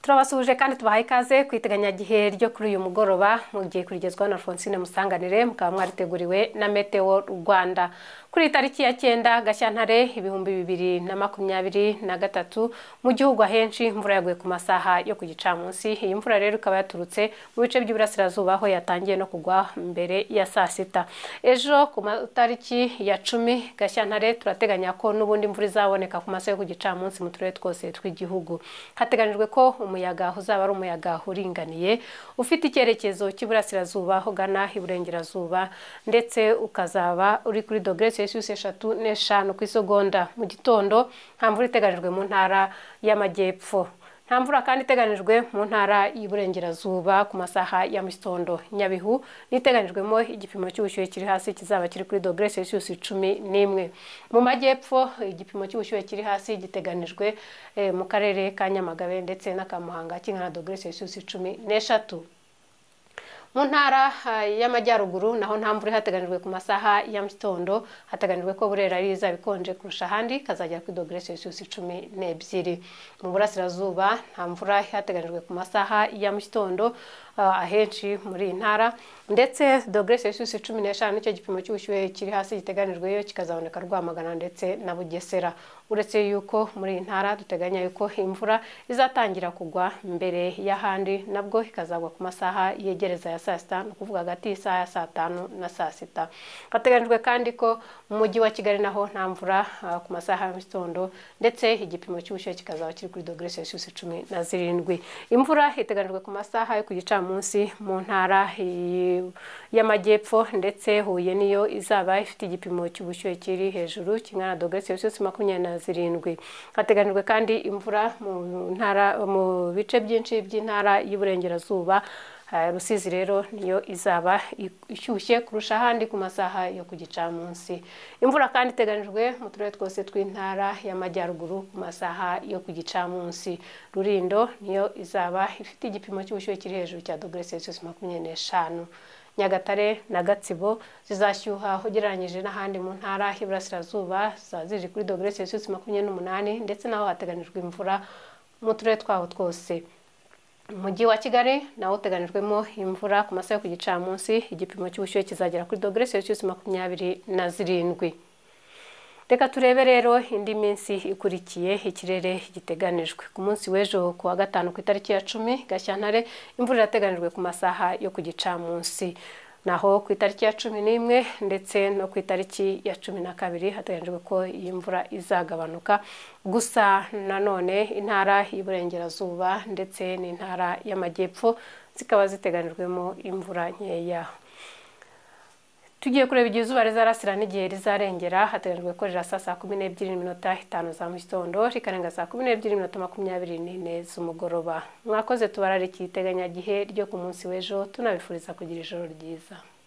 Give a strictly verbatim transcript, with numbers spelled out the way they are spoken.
turabasuhuje kandi tubahaye ikaze kwiteganya gihe ryo kuri uyu mugoroba mugiye kurigezwa na Francine Musanganire mukaba mwariteguriwe na Meteo Rwanda kuri tariki ya cyenda Gashyantare ibihumbi bibiri na makumyabiri na gatatu mu gihugu ahenshi imvura yaguye ku masaha yo ku gicamunsi. Iyi mvura rero ikaba yaturutse mu bice by'Iburasirazuba aho yatangiye no kugwa mbere ya saa sita. Ejo ku tariki ya cumi Gashyantare turateganya ko nubundi imvura izaboneka ku masaha yo ku gicamunsi mu turere twose tw'igihugu. Hateganijwe ko umuyaga uzaba ari umuyaga uringaniye ufite icyerekezo cy'Iburasirazuba ho gana iburengerazuba ndetse ukazaba uri kuri dogere Celsius eshatu n'eshanu ku isegonda. Mu gitondo nta mvura iteganijwe mu ntara y'Amajyepfo. Nta mvura kandi iteganijwe mu ntara y'Iburengerazuba ku masaha ya mitondo. Nyabihu niteganijwemo igipimo cy'ubushyuhe kiri hasi kizaba kiri kuri dogere Celsius cumi n'imwe. Mu Majyepfo igipimo cy'ubushyuhe kiri hasi giteganijwe eh, mu karere ka Nyamagabe ndetse n'akamuhanga kingana dogere Celsius cumi n'eshatu. Mu ntara y'Amajyaruguru naho nta mvura hateganijwe ku masaha ya mitondo. Hateganijwe ko Burera ari izabikonje kurusha ahandi kazagera kuri dogere Celsius cumi n'ebyiri. Mu Burasirazuba nta mvura hateganijwe ku masaha ya mitondo ahenshi muri intara ndetse dogere Celsius cumi n'eshanu nicyo gipimo cy'ubushyuhe kiri hasi giteganijweyo kikazaboneka Rwamagana ndetse na Bugesera. Uretse yuko muri intara duteganya yuko imvura izatangira kugwa mbere y'ahandi nabwo ikazagwa ku masaha yegereza ya saa sita no kuvuga hagati y'isaha ya saa tanu na saa sita. Hateganijwe kandi ko mu mujyi wa Kigali naho nta mvura uh, ku masaha ya mitondo ndetse igipimo cy'ubushyuhe kikazaba kiri kuri dogere Celsius cumi na zirindwi. Imvura iteganijwe ku masaha yo ku gicamunsi mu ntara y'Amajyepfo ndetse Huye niyo izaba ifite igipimo cy'ubushyuhe kiri hejuru kingana dogere Celsius makumyabiri na zirindwi. Hateganijwe kandi imvura mu ntara mu bice byinshi by'intara y'Iburengerazuba. Rusizi rero niyo izaba ishyushye kurusha ahandi ku masaha yo ku gicamunsi. Imvura kandi iteganijwe mu turere twose tw'intara y'Amajyaruguru ku masaha yo ku gicamunsi. Rulindo niyo izaba ifite igipimo cy'ubushyuhe kiri hejuru cya dogere Celsius makumyabiri n'eshanu. Nyagatare na Gatsibo zizashyuha ugereranyije n'ahandi mu ntara y'Iburasirazuba ziri kuri dogere Celsius makumyabiri n'umunani ndetse naho hateganijwe imvura mu turere twaho twose. Umujyi wa Kigali nawo uteganijwemo imvura ku masaha yo ku gicamunsi igipimo cy'ubushyuhe kizagera kuri dogere Celsius makumyabiri na zirindwi. Reka turebe rero indi minsi ikurikiye ikirere giteganijwe. Ku munsi w'ejo ku wa gatanu ku itariki ya cumi Gashyantare imvura irateganijwe ku masaha yo ku gicamunsi. Naho ku itariki ya cumi n'imwe ndetse no ku itariki ya cumi na kabiri hateganijwe ko iyi mvura izagabanuka. Gusa nanone intara y'Iburengerazuba ndetse n'intara y'Amajyepfo zikaba ziteganijwemo imvura nkeya. Tugiye kureba igihe izuba rizarasira n'igihe rizarengera. Hateganijwe ko rirasa saa kumi n'ebyiri n'iminota itanu za mu gitondo rikarenga saa kumi n'ebyiri n'iminota makumyabiri n'ine z'umugoroba. Mwakoze tubararikiye iteganyagihe ryo ku munsi w'ejo tunabifuriza kugira ijoro ryiza.